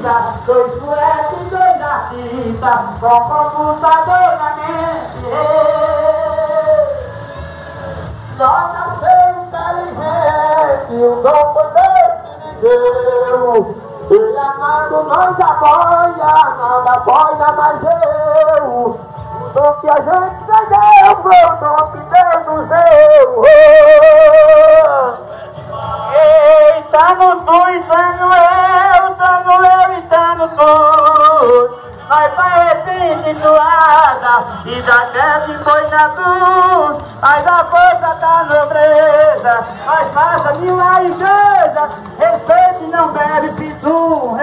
vida, dois poetas e dois artistas, com computador na mente. Nós nascemos inteligentes, o dom foi Deus que me deu. Ele amado nós apoia, não apoia mais eu. O dom que a gente ganhou foi o dom que Deus nos deu. Estamos dois, estamos eu e estamos dois. Nós vai situada e da terra que foi na cruz. Mas a força da nobreza faz passa de uma igreja. Respeite e não bebe pitu.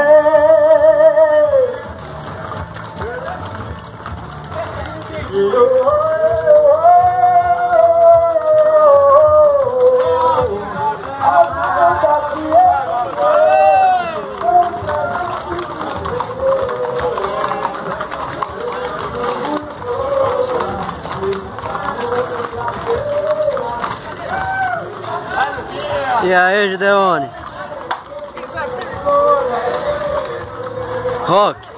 E aí, Gideone? Rock.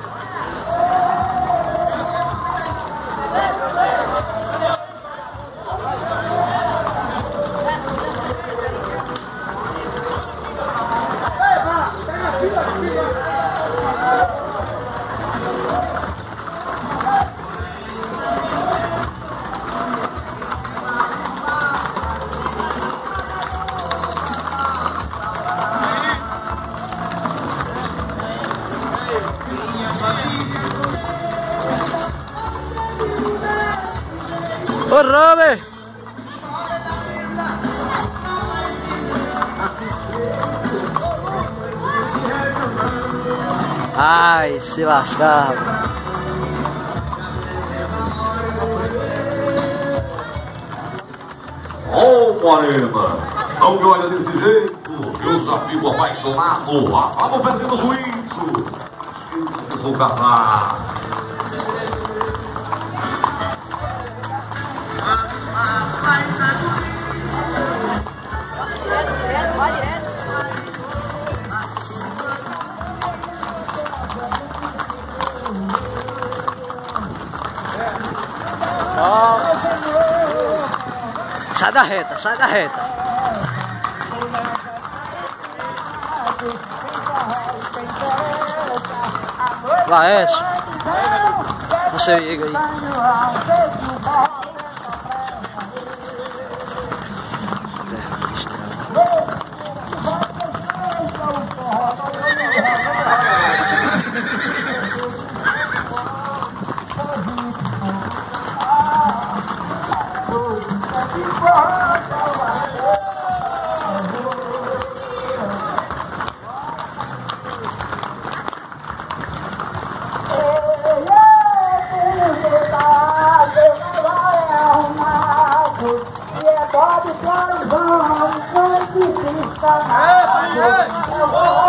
Ô, Robert! Ai, se lascar. Ô, Morena, não me olha desse jeito, eu já fico apaixonado. Vamos perdendo o juízo. Eu sou casado. Sai da reta, sai da reta. Laércio, você liga aí. Pode, vamos,